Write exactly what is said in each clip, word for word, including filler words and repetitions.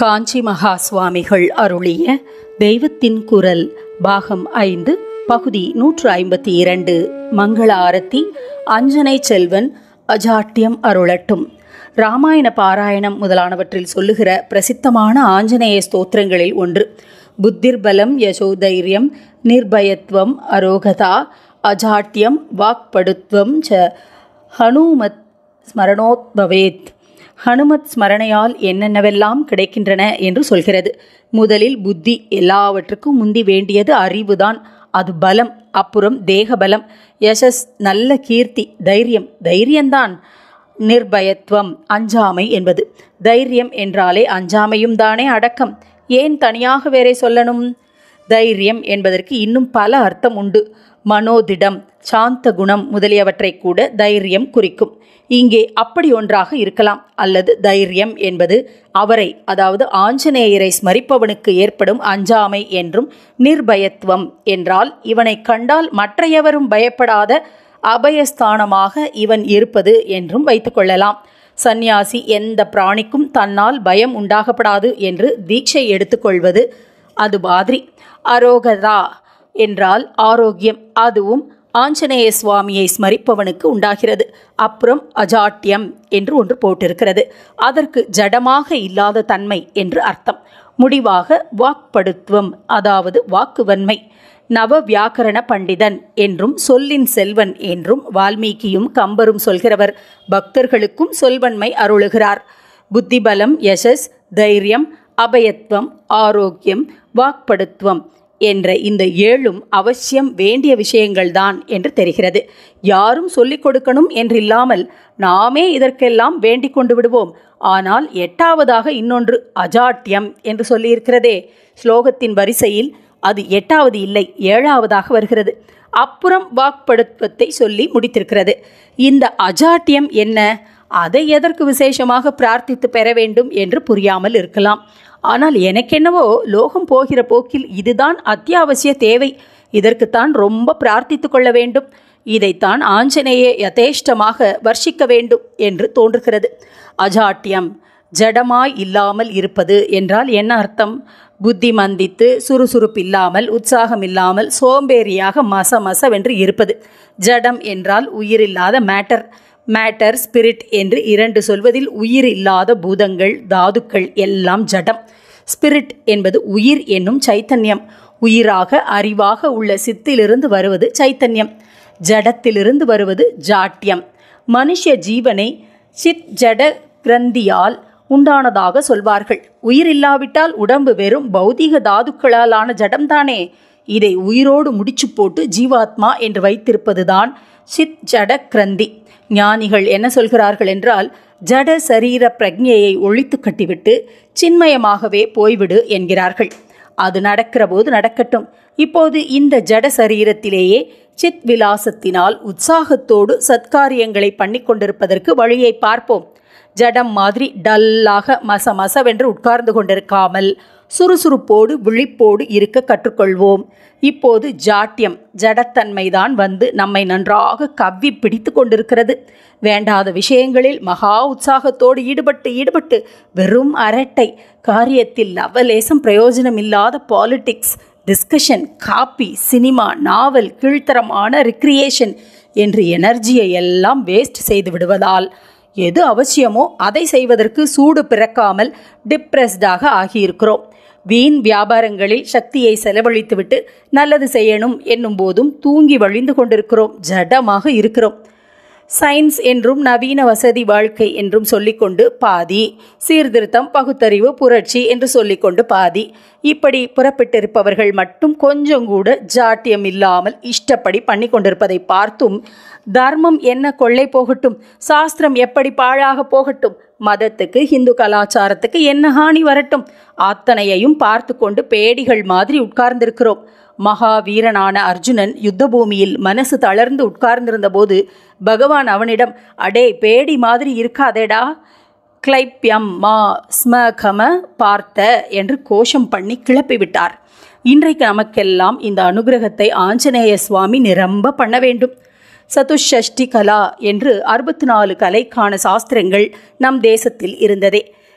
காஞ்சி மகா சுவாமிகள் அருளிய தெய்வத்தின் குரல் பாகம் ஐந்து பகுதி நூற்று ஐம்பத்தி இரண்டு. மங்கள ஆரத்தி. அஞ்சனை செல்வன் அஜாட்டியம் அருளட்டும். இராமாயண பாராயணம் முதலானவற்றில் சொல்லுகிற பிரசித்தமான ஆஞ்சநேய ஸ்தோத்திரங்களில் ஒன்று. புத்திர்பலம் யசோதைரியம் நிர்பயத்வம் அரோகதா அஜாட்டியம் வாக்படுத்வம் ச ஹனுமத் ஸ்மரணோத்பவேத். ஹனுமத் ஸ்மரணையால் என்னென்னவெல்லாம் கிடைக்கின்றன என்று சொல்கிறது. முதலில் புத்தி. எல்லாவற்றுக்கும் முந்தி வேண்டியது அறிவுதான். அது பலம். அப்புறம் தேகபலம். யசஸ் நல்ல கீர்த்தி. தைரியம் தைரியம்தான். நிர்பயத்வம் அஞ்சாமை என்பது. தைரியம் என்றாலே அஞ்சாமையும் தானே அடக்கம். ஏன் தனியாக வேறே சொல்லணும்? தைரியம் என்பதற்கு இன்னும் பல அர்த்தம் உண்டு. மனோதிடம், சாந்த குணம் முதலியவற்றை கூட தைரியம் குறிக்கும். இங்கே அப்படி ஒன்றாக இருக்கலாம். அல்லது தைரியம் என்பது அவரை, அதாவது ஆஞ்சநேயரை ஸ்மரிப்பவனுக்கு ஏற்படும் அஞ்சாமை என்றும், நிர்பயத்துவம் என்றால் இவனை கண்டால் மற்றையவரும் பயப்படாத அபயஸ்தானமாக இவன் இருப்பது என்றும் வைத்துக்கொள்ளலாம். சந்நியாசி எந்த பிராணிக்கும் தன்னால் பயம் உண்டாகப்படாது என்று தீட்சை எடுத்துக்கொள்வது அது மாதிரி. அரோகதா என்றால் ஆரோக்கியம். அதுவும் ஆஞ்சநேய சுவாமியை ஸ்மரிப்பவனுக்கு உண்டாகிறது. அப்புறம் அஜாட்டியம் என்று ஒன்று போட்டிருக்கிறது. அதற்கு ஜடமாக இல்லாத தன்மை என்று அர்த்தம். முடிவாக வாக்படுத்துவம், அதாவது வாக்குவன்மை. நவ வியாக்கரண பண்டிதன் என்றும் சொல்லின் செல்வன் என்றும் வால்மீகியும் கம்பரும் சொல்கிறவர். பக்தர்களுக்கும் சொல்வன்மை அருளுகிறார். புத்திபலம், யசஸ், தைரியம், அபயத்வம், ஆரோக்கியம், வாக்படுத்துவம் என்ற இந்த ஏழும் அவசியம் வேண்டிய விஷயங்கள்தான் என்று தெரிகிறது. யாரும் சொல்லிக் கொடுக்கணும் என்றில்லாமல் நாமே இதற்கெல்லாம் வேண்டிக் கொண்டு விடுவோம். ஆனால் எட்டாவதாக இன்னொன்று அஜாட்டியம் என்று சொல்லியிருக்கிறதே. ஸ்லோகத்தின் வரிசையில் அது எட்டாவது இல்லை, ஏழாவதாக வருகிறது. அப்புறம் வாக்படுத்துவத்தை சொல்லி முடித்திருக்கிறது. இந்த அஜாட்டியம் என்ன? அதை எதற்கு விசேஷமாக பிரார்த்தித்து பெற வேண்டும் என்று புரியாமல் இருக்கலாம். ஆனால் எனக்கென்னவோ லோகம் போகிற போக்கில் இதுதான் அத்தியாவசிய தேவை. இதற்குத்தான் ரொம்ப பிரார்த்தித்து கொள்ள வேண்டும். இதைத்தான் ஆஞ்சநேய யதேஷ்டமாக வர்ஷிக்க வேண்டும் என்று தோன்றுகிறது. அஜாட்டியம், ஜடமாய் இல்லாமல் இருப்பது என்றால் என்ன அர்த்தம்? புத்தி மந்தித்து சுறுசுறுப்பில்லாமல், உற்சாகம் இல்லாமல், சோம்பேறியாக மச மசவென்று இருப்பது. ஜடம் என்றால் உயிரில்லாத மேட்டர். மேட்டர், ஸ்பிரிட் என்று இரண்டு சொல்வதில் உயிர் இல்லாத பூதங்கள், தாதுக்கள் எல்லாம் ஜடம். ஸ்பிரிட் என்பது உயிர் என்னும் சைத்தன்யம். உயிராக அறிவாக உள்ள சித்திலிருந்து வருவது சைத்தன்யம். ஜடத்திலிருந்து வருவது ஜாட்டியம். மனுஷ ஜீவனை சித் ஜட கிரந்தியால் உண்டானதாக சொல்வார்கள். உயிர் இல்லாவிட்டால் உடம்பு வெறும் பௌதீக தாதுக்களாலான ஜடம்தானே. இதை உயிரோடு முடிச்சு போட்டு ஜீவாத்மா என்று வைத்திருப்பதுதான் சித் ஜட கிரந்தி. ஞானிகள் என்ன சொல்கிறார்கள் என்றால், ஜட சரீர பிரக்ஞையை ஒழித்து கட்டிவிட்டு சின்மயமாகவே போய்விடு என்கிறார்கள். அது நடக்கிற போது நடக்கட்டும். இப்போது இந்த ஜட சரீரத்திலேயே சித் விலாசத்தினால் உற்சாகத்தோடு சத்காரியங்களை பண்ணி கொண்டிருப்பதற்கு வழியை பார்ப்போம். ஜடம் மாதிரி டல்லாக மச மசவென்று உட்கார்ந்து கொண்டிருக்காமல் சுறுசுறுப்போடு விழிப்போடு இருக்க கற்றுக்கொள்வோம். இப்போது ஜாட்டியம், ஜடத்தன்மைதான் வந்து நம்மை நன்றாக கவ்வி பிடித்து கொண்டிருக்கிறது. வேண்டாத விஷயங்களில் மகா உற்சாகத்தோடு ஈடுபட்டு ஈடுபட்டு வெறும் அரட்டை, காரியத்தில் லவலேசம் பிரயோஜனமில்லாத politics, discussion, coffee, cinema, novel, கீழ்த்தரமான ரிக்ரியேஷன் என்று எனர்ஜியை எல்லாம் வேஸ்ட் செய்து விடுவதால் எது அவசியமோ அதை செய்வதற்கு சூடு பிறக்காமல் டிப்ரெஸ்டாக ஆகியிருக்கிறோம். வீண் வியாபாரங்களில் சக்தியை செலவழித்துவிட்டு நல்லது செய்யணும் என்னும் போதும் தூங்கி வழிந்து கொண்டிருக்கிறோம். ஜடமாக இருக்கிறோம். சயின்ஸ் என்றும் நவீன வசதி வாழ்க்கை என்றும் சொல்லிக்கொண்டு பாதி, சீர்திருத்தம், பகுத்தறிவு, புரட்சி என்று சொல்லிக்கொண்டு பாதி. இப்படி புறப்பட்டிருப்பவர்கள் மட்டும் கொஞ்சம் கூட ஜாட்டியம் இல்லாமல் இஷ்டப்படி பண்ணி கொண்டிருப்பதை பார்த்தும், தர்மம் என்ன கொள்ளை போகட்டும், சாஸ்திரம் எப்படி பாழாக போகட்டும், மதத்துக்கு, ஹிந்து கலாச்சாரத்துக்கு என்ன ஹானி வரட்டும், அத்தனையையும் பார்த்து கொண்டு பேடிகள் மாதிரி உட்கார்ந்திருக்கிறோம். மகாவீரனான அர்ஜுனன் யுத்த பூமியில் மனசு தளர்ந்து உட்கார்ந்திருந்த போது பகவான் அவனிடம், அடே பேடி மாதிரி இருக்காதேடா, கிளைப்யம் மா ஸ்மகம பார்த்த என்று கோஷம் பண்ணி கிளப்பிவிட்டார். இன்றைக்கு நமக்கெல்லாம் இந்த அனுகிரகத்தை ஆஞ்சநேய சுவாமி நிரம்ப பண்ண வேண்டும். சதுஷ்டி கலா என்று அறுபத்தி நாலு கலைக்கான சாஸ்திரங்கள் நம் தேசத்தில் இருந்ததே.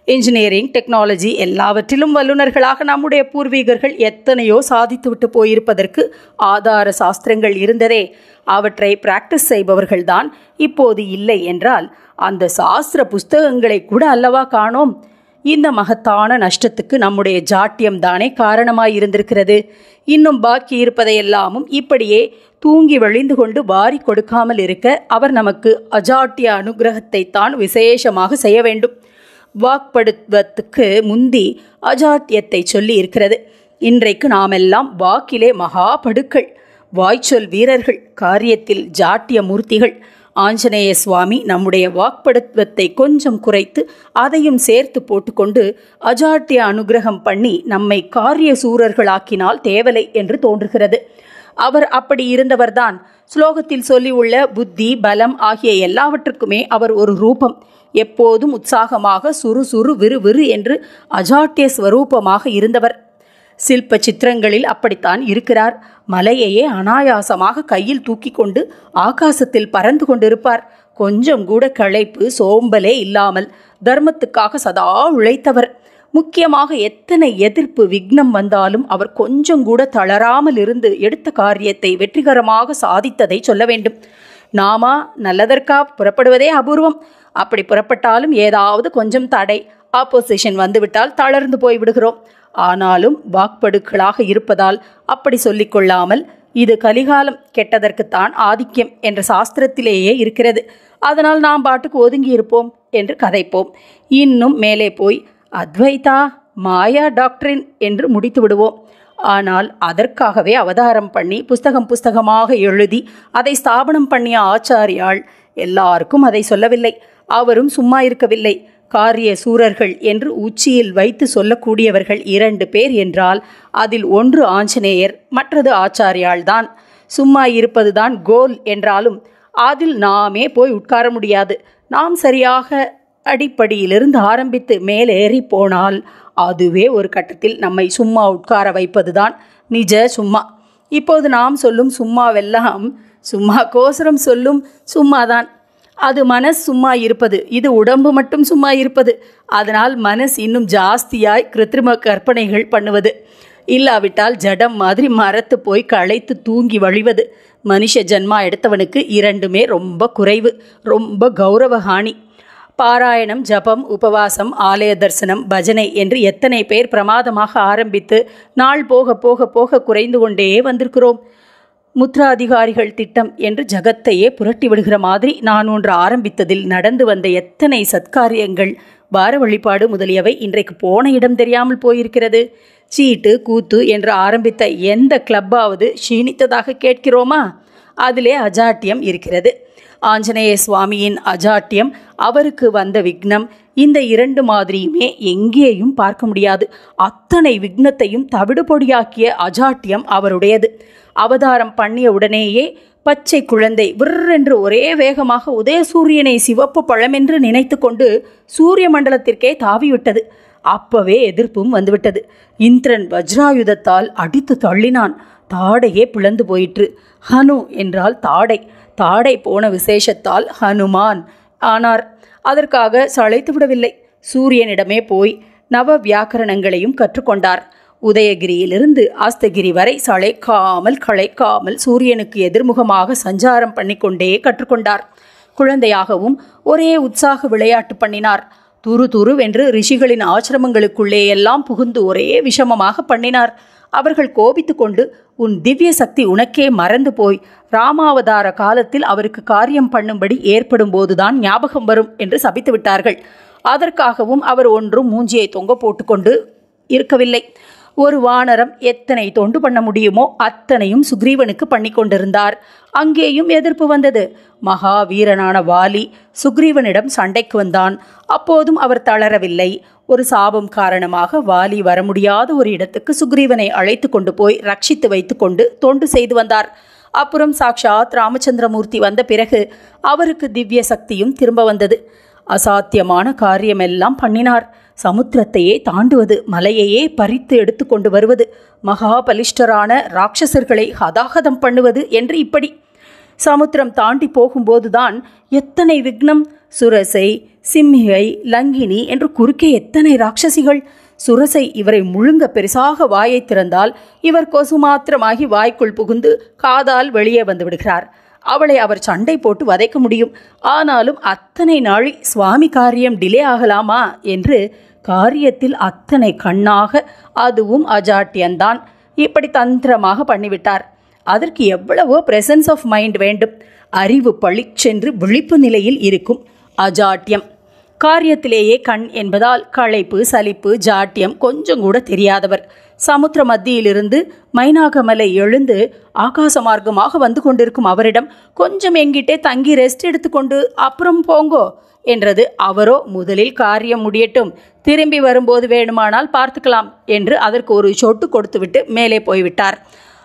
இன்ஜினியரிங், டெக்னாலஜி எல்லாவற்றிலும் வல்லுநர்களாக நம்முடைய பூர்வீகர்கள் எத்தனையோ சாதித்துவிட்டு போயிருப்பதற்கு ஆதார சாஸ்திரங்கள் இருந்ததே. அவற்றை பிராக்டிஸ் செய்பவர்கள்தான் இப்போது இல்லை என்றால் அந்த சாஸ்திர புஸ்தகங்களை கூட அல்லவா காணோம். இந்த மகத்தான நஷ்டத்துக்கு நம்முடைய ஜாட்டியம்தானே காரணமாயிருந்திருக்கிறது. இன்னும் பாக்கி இருப்பதையெல்லாமும் இப்படியே தூங்கி வழிந்து கொண்டு வாரி கொடுக்காமல் இருக்க அவர் நமக்கு அஜாட்டிய அனுகிரகத்தை தான் விசேஷமாக செய்ய வேண்டும். வாக்படுத்துவத்துக்கு முந்தி அஜாட்டியத்தை சொல்லி இருக்கிறது. இன்றைக்கு நாமெல்லாம் வாக்கிலே மகா படுக்கள், வாய்ச்சொல் வீரர்கள், காரியத்தில் ஜாட்டிய மூர்த்திகள். ஆஞ்சநேய சுவாமி நம்முடைய வாக்படுத்துவத்தை கொஞ்சம் குறைத்து அதையும் சேர்த்து போட்டுக்கொண்டு அஜாட்டிய அனுகிரகம் பண்ணி நம்மை காரிய சூரர்களாக்கினால் தேவலை என்று தோன்றுகிறது. அவர் அப்படி இருந்தவர்தான். ஸ்லோகத்தில் சொல்லி உள்ள புத்தி, பலம் ஆகிய எல்லாவற்றுக்குமே அவர் ஒரு ரூபம். எப்போதும் உற்சாகமாக சுறுசுறு விறுவிறு என்று அஜாட்டிய ஸ்வரூபமாக இருந்தவர். சில்ப சித்திரங்களில் அப்படித்தான் இருக்கிறார். மலையையே அனாயாசமாக கையில் தூக்கி கொண்டு ஆகாசத்தில் பறந்து கொண்டிருப்பார். கொஞ்சம் கூட களைப்பு சோம்பலே இல்லாமல் தர்மத்துக்காக சதா உழைத்தவர். முக்கியமாக எத்தனை எதிர்ப்பு விக்னம் வந்தாலும் அவர் கொஞ்சம் கூட தளராமல் இருந்து எடுத்த காரியத்தை வெற்றிகரமாக சாதித்ததை சொல்ல வேண்டும். நாமா நல்லதற்கா புறப்படுவதே அபூர்வம். அப்படி புறப்பட்டாலும் ஏதாவது கொஞ்சம் தடை, ஆப்போசிஷன் வந்துவிட்டால் தளர்ந்து போய்விடுகிறோம். ஆனாலும் வாக்படுக்களாக இருப்பதால் அப்படி சொல்லிக்கொள்ளாமல் இது கலிகாலம், கெட்டதற்குத்தான் ஆதிக்கம் என்ற சாஸ்திரத்திலேயே இருக்கிறது, அதனால் நாம் பாட்டுக்கு ஒதுங்கி இருப்போம் என்று கதைப்போம். இன்னும் மேலே போய் அத்வைதா, மாயா டாக்டரின் என்று முடித்து விடுவோம். ஆனால் அதற்காகவே அவதாரம் பண்ணி புஸ்தகம் புஸ்தகமாக எழுதி அதை ஸ்தாபனம் பண்ணிய ஆச்சாரியாள் எல்லாருக்கும் அதை சொல்லவில்லை. அவரும் சும்மா இருக்கவில்லை. காரிய சூரர்கள் என்று உச்சியில் வைத்து சொல்லக்கூடியவர்கள் இரண்டு பேர் என்றால் அதில் ஒன்று ஆஞ்சநேயர், மற்றது ஆச்சாரியாள்தான். சும்மா இருப்பதுதான் கோல் என்றாலும் அதில் நாமே போய் உட்கார முடியாது. நாம் சரியாக அடிப்படையிலிருந்து ஆரம்பித்து மேலேறி போனால் அதுவே ஒரு கட்டத்தில் நம்மை சும்மா உட்கார வைப்பதுதான் நிஜ சும்மா. இப்போது நாம் சொல்லும் சும்மாவெல்லாம் சும்மா கோசரம் சொல்லும் சும்மாதான். அது மனசு சும்மா இருப்பது, இது உடம்பு மட்டும் சும்மா இருப்பது. அதனால் மனசு இன்னும் ஜாஸ்தியாய் கிருத்திரிம கற்பனைகள் பண்ணுவது. இல்லாவிட்டால் ஜடம் மாதிரி மரத்து போய் களைத்து தூங்கி வழிவது. மனுஷ ஜன்மா எடுத்தவனுக்கு இரண்டுமே ரொம்ப குறைவு, ரொம்ப கௌரவஹானி. பாராயணம், ஜபம், உபவாசம், ஆலய தரிசனம், பஜனை என்று எத்தனை பேர் பிரமாதமாக ஆரம்பித்து நாள் போக போக போக குறைந்து கொண்டே வந்திருக்கிறோம். முத்ராதிகாரிகள் திட்டம் என்று ஜகத்தையே புரட்டி விடுகிற மாதிரி நான் ஒன்று ஆரம்பித்ததில் நடந்து வந்த எத்தனை சத்காரியங்கள், வார வழிபாடு முதலியவை இன்றைக்கு போன இடம் தெரியாமல் போயிருக்கிறது. சீட்டு கூத்து என்று ஆரம்பித்த எந்த கிளப்பாவது க்ஷீணித்ததாக கேட்கிறோமா? அதிலே அஜாட்டியம் இருக்கிறது. ஆஞ்சநேய சுவாமியின் அஜாட்டியம், அவருக்கு வந்த விக்னம், இந்த இரண்டு மாதிரியுமே எங்கேயும் பார்க்க முடியாது. அத்தனை விக்னத்தையும் தவிடுபொடியாக்கிய அஜாட்டியம் அவருடையது. அவதாரம் பண்ணிய உடனேயே பச்சை குழந்தை விற்றென்று ஒரே வேகமாக உதயசூரியனை சிவப்பு பழமென்று நினைத்து கொண்டு சூரிய மண்டலத்திற்கே தாவிவிட்டது. அப்பவே எதிர்ப்பும் வந்துவிட்டது. இந்திரன் வஜ்ராயுதத்தால் அடித்து தள்ளினான். தாடையே பிளந்து போயிற்று. ஹனு என்றால் தாடை. தாடை போன விசேஷத்தால் ஹனுமான் ஆனார். அதற்காக சளைத்து விடவில்லை. சூரியனிடமே போய் நவ வியாக்கரணங்களையும் கற்றுக்கொண்டார். உதயகிரியிலிருந்து ஆஸ்தகிரி வரை சளைக்காமல் களைக்காமல் சூரியனுக்கு எதிர்முகமாக சஞ்சாரம் பண்ணிக்கொண்டே கற்றுக்கொண்டார். குழந்தையாகவும் ஒரே உற்சாக விளையாட்டு பண்ணினார். துரு துருவென்று ரிஷிகளின் ஆசிரமங்களுக்குள்ளே எல்லாம் புகுந்து ஒரே விஷமமாக பண்ணினார். அவர்கள் கோபித்து கொண்டு, உன் திவ்ய சக்தி உனக்கே மறந்து போய் ராமாவதார காலத்தில் அவருக்கு காரியம் பண்ணும்படி ஏற்படும் போதுதான் ஞாபகம் வரும் என்று சபித்து விட்டார்கள். அதற்காகவும் அவர் ஒன்றும் மூஞ்சியை தொங்க போட்டுக்கொண்டு இருக்கவில்லை. ஒரு வானரம் எத்தனை தொண்டு பண்ண முடியுமோ அத்தனையும் சுக்ரீவனுக்கு பண்ணி கொண்டிருந்தார். அங்கேயும் எதிர்ப்பு வந்தது. மகாவீரனான வாலி சுக்ரீவனிடம் சண்டைக்கு வந்தான். அப்போதும் அவர் தளரவில்லை. ஒரு சாபம் காரணமாக வாலி வர முடியாத ஒரு இடத்துக்கு சுக்ரீவனை அழைத்து கொண்டு போய் ரட்சித்து வைத்து கொண்டு தொண்டு செய்து வந்தார். அப்புறம் சாக்ஷாத் ராமச்சந்திரமூர்த்தி வந்த பிறகு அவருக்கு திவ்ய சக்தியும் திரும்ப வந்தது. அசாத்தியமான காரியமெல்லாம் பண்ணினார். சமுத்திரத்தையே தாண்டுவது, மலையையே பறித்து எடுத்து கொண்டு வருவது, மகாபலிஷ்டரான ராட்சசர்களை ஹதாகதம் பண்ணுவது என்று இப்படி சமுத்திரம் தாண்டி போகும்போதுதான் எத்தனை விக்னம். சுரசை, சிம்மிகை, லங்கினி என்று குறுக்கே எத்தனை ராட்சசிகள்! சுரசை இவரை முழுங்க பெருசாக வாயை திறந்தால் இவர் கொசு மாத்திரமாகி வாய்க்குள் புகுந்து காதால் வெளியே வந்து விடுகிறார். அவளை அவர் சண்டை போட்டு வதைக்க முடியும். ஆனாலும் அத்தனை நாளி சுவாமி காரியம் டிலே ஆகலாமா என்று காரியத்தில் அத்தனை கண்ணாக, அதுவும் அஜாட்டியந்தான் இப்படி தந்திரமாக பண்ணிவிட்டார். அதற்கு எவ்வளவோ பிரசன்ஸ் ஆஃப் மைண்ட் வேண்டும். அறிவு பளிச்சென்று விழிப்பு நிலையில் இருக்கும் அஜாட்டியம். காரியத்திலேயே கண் என்பதால் களைப்பு, சலிப்பு, ஜாட்டியம் கொஞ்சம் கூட தெரியாதவர். சமுத்திர மத்தியிலிருந்து மைனாகமலை எழுந்து ஆகாச மார்க்கமாக வந்து கொண்டிருக்கும் அவரிடம் கொஞ்சம் எங்கிட்டே தங்கி ரெஸ்ட் எடுத்துக்கொண்டு அப்புறம் போங்கோ என்றது. அவரோ முதலில் காரியம் முடியட்டும், திரும்பி வரும்போது வேணுமானால் பார்த்துக்கலாம் என்று அதற்கு ஒரு சொட்டு கொடுத்துவிட்டு மேலே போய்விட்டார்.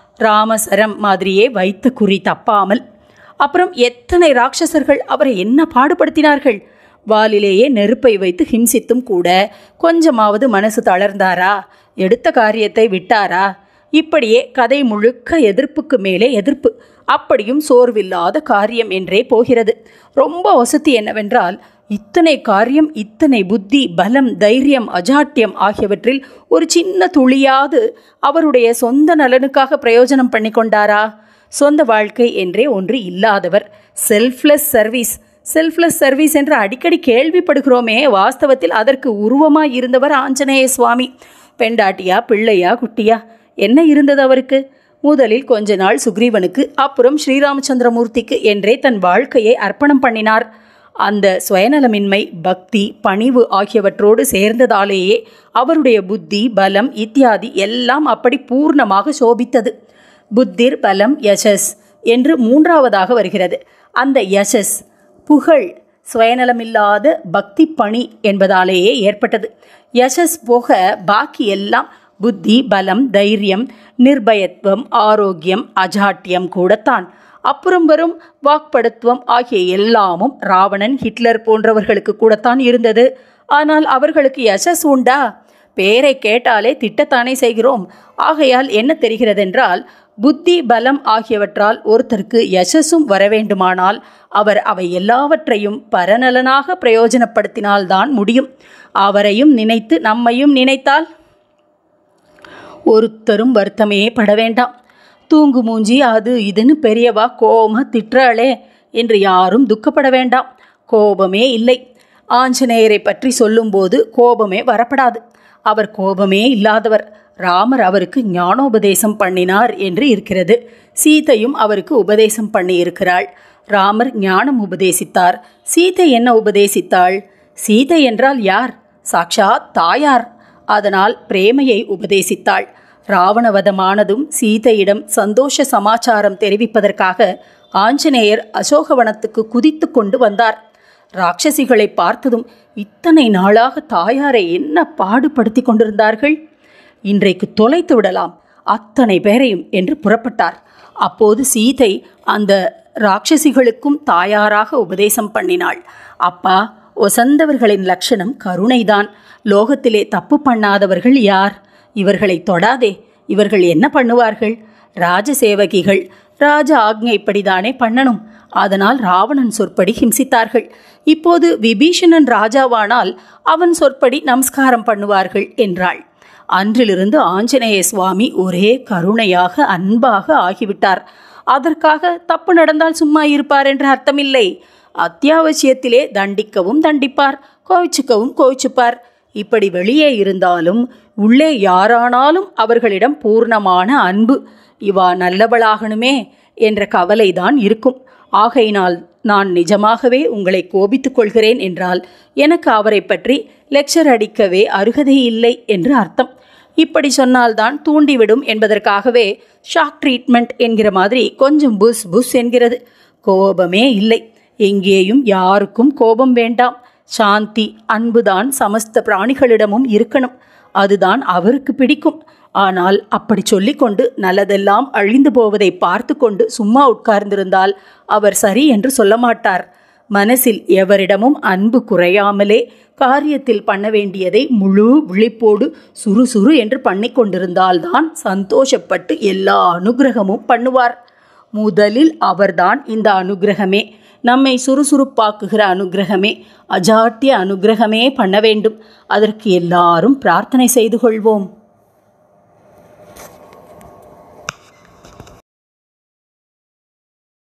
ராமசரம் மாதிரியே வைத்த குறி தப்பாமல். அப்புறம் எத்தனை ராட்சசர்கள் அவரை என்ன பாடுபடுத்தினார்கள்! வாலிலேயே நெருப்பை வைத்து ஹிம்சித்தும் கூட கொஞ்சமாவது மனசு தளர்ந்தாரா? எடுத்த காரியத்தை விட்டாரா? இப்படியே கதை முழுக்க எதிர்ப்புக்கு மேலே எதிர்ப்பு. அப்படியும் சோர்வில்லாத காரியம் என்றே போகிறது. ரொம்ப வசதி என்னவென்றால், இத்தனை காரியம், இத்தனை புத்தி, பலம், தைரியம், அஜாட்டியம் ஆகியவற்றில் ஒரு சின்ன துளியாவது அவருடைய சொந்த நலனுக்காக பிரயோஜனம் பண்ணி கொண்டாரா? சொந்த வாழ்க்கை என்றே ஒன்று இல்லாதவர். செல்ஃப்லெஸ் சர்வீஸ் செல்ஃப்லெஸ் சர்வீஸ் என்று அடிக்கடி கேள்விப்படுகிறோமே, வாஸ்தவத்தில் அதற்கு உருவமாய் இருந்தவர் ஆஞ்சநேய சுவாமி. பெண்டாட்டியா, பிள்ளையா, குட்டியா என்ன இருந்தது அவருக்கு? முதலில் கொஞ்ச நாள் சுக்ரீவனுக்கு, அப்புறம் ஸ்ரீராமச்சந்திரமூர்த்திக்கு என்றே தன் வாழ்க்கையை அர்ப்பணம் பண்ணினார். அந்த சுயநலமின்மை, பக்தி, பணிவு ஆகியவற்றோடு சேர்ந்ததாலேயே அவருடைய புத்தி, பலம் இத்தியாதி எல்லாம் அப்படி பூர்ணமாக சோபித்தது. புத்திர், பலம், யசஸ் என்று மூன்றாவதாக வருகிறது. அந்த யசஸ், புகழ், சுயநலமில்லாத பக்தி பணி என்பதாலேயே ஏற்பட்டது. யசஸ் போக பாக்கி எல்லாம் புத்தி, பலம், தைரியம், நிர்பயத்துவம், ஆரோக்கியம், அஜாட்டியம் கூடத்தான். அப்புறம் வரும் வாக்படுத்துவம் ஆகிய எல்லாமும் ராவணன், ஹிட்லர் போன்றவர்களுக்கு கூடத்தான் இருந்தது. ஆனால் அவர்களுக்கு யசஸ் உண்டா? பேரை கேட்டாலே திட்டத்தானே செய்கிறோம். ஆகையால் என்ன தெரிகிறதென்றால், புத்தி, பலம் ஆகியவற்றால் ஒருத்தருக்கு யசஸும் வரவேண்டுமானால் அவர் அவை எல்லாவற்றையும் பரநலனாக பிரயோஜனப்படுத்தினால்தான் முடியும். அவரையும் நினைத்து நம்மையும் நினைத்தால் ஒருத்தரும் வருத்தமே பட வேண்டாம். தூங்கு மூஞ்சி, அது இதுன்னு பெரியவா கோபமா திட்டுறாளே என்று யாரும் துக்கப்பட வேண்டாம். கோபமே இல்லை. ஆஞ்சநேயரை பற்றி சொல்லும்போது கோபமே வரப்படாது. அவர் கோபமே இல்லாதவர். ராமர் அவருக்கு ஞானோபதேசம் பண்ணினார் என்று இருக்கிறது. சீதையும் அவருக்கு உபதேசம் பண்ணி இருக்கிறாள். ராமர் ஞானம் உபதேசித்தார். சீதை என்ன உபதேசித்தாள்? சீதை என்றால் யார்? சாக்ஷாத் தாயார். அதனால் பிரேமையை உபதேசித்தாள். ராவணவதமானதும் சீதையிடம் சந்தோஷ சமாச்சாரம் தெரிவிப்பதற்காக ஆஞ்சநேயர் அசோகவனத்துக்கு குதித்து கொண்டு வந்தார். ராட்சசிகளை பார்த்ததும் இத்தனை நாளாக தாயாரை என்ன பாடுபடுத்தி கொண்டிருந்தார்கள், இன்றைக்கு தொலைத்து விடலாம் அத்தனை பேரையும் என்று புறப்பட்டார். அப்போது சீதை அந்த ராட்சசிகளுக்கும் தாயாராக உபதேசம் பண்ணினாள். அப்பா, ஒசந்தவர்களின் லட்சணம் கருணைதான். லோகத்திலே தப்பு பண்ணாதவர்கள் யார்? இவர்களை தொடாதே. இவர்கள் என்ன பண்ணுவார்கள்? ராஜசேவகிகள். ராஜ ஆக்ஞைப்படிதானே பண்ணணும். அதனால் ராவணன் சொற்படி ஹிம்சித்தார்கள். இப்போது விபீஷணன் ராஜாவானால் அவன் சொற்படி நமஸ்காரம் பண்ணுவார்கள் என்றாள். அன்றிலிருந்து ஆஞ்சநேய சுவாமி ஒரே கருணையாக, அன்பாக ஆகிவிட்டார். அதற்காக தப்பு நடந்தால் சும்மா இருப்பார் என்ற அர்த்தமில்லை. அத்தியாவசியத்திலே தண்டிக்கவும் தண்டிப்பார், கோவிச்சுக்கவும் கோவிச்சுப்பார். இப்படி வெளியே இருந்தாலும் உள்ளே யாரானாலும் அவர்களிடம் பூர்ணமான அன்பு. இவா நல்லவளாகணுமே என்ற கவலைதான் இருக்கும். ஆகையினால் நான் நிஜமாகவே உங்களை கோபித்துக் கொள்கிறேன் என்றால் எனக்கு அவரை பற்றி லெக்சர் அடிக்கவே அருகதை இல்லை என்று அர்த்தம். இப்படி சொன்னால்தான் தூண்டிவிடும் என்பதற்காகவே ஷாக் ட்ரீட்மெண்ட் என்கிற மாதிரி கொஞ்சம் புஸ் புஸ் என்கிறது. கோபமே இல்லை. எங்கேயும் யாருக்கும் கோபம் வேண்டாம். சாந்தி, அன்புதான் சமஸ்த பிராணிகளிடமும் இருக்கணும். அதுதான் அவருக்கு பிடிக்கும். ஆனால் அப்படி சொல்லிக்கொண்டு நல்லதெல்லாம் அழிந்து போவதை பார்த்து கொண்டு சும்மா உட்கார்ந்திருந்தால் அவர் சரி என்று சொல்ல மாட்டார். மனசில் எவரிடமும் அன்பு குறையாமலே காரியத்தில் பண்ண வேண்டியதை முழு விழிப்போடு சுறுசுறு என்று பண்ணி கொண்டிருந்தால்தான் சந்தோஷப்பட்டு எல்லா அனுகிரகமும் பண்ணுவார். முதலில் அவர்தான் இந்த அனுகிரகமே. நம்மை சுறுசுறுப்பாக்குகிற அனுக்கிரகமே, அஜாட்டிய அனுக்கிரகமே பண்ண வேண்டும். அதற்கு எல்லாரும் பிரார்த்தனை செய்து கொள்வோம்.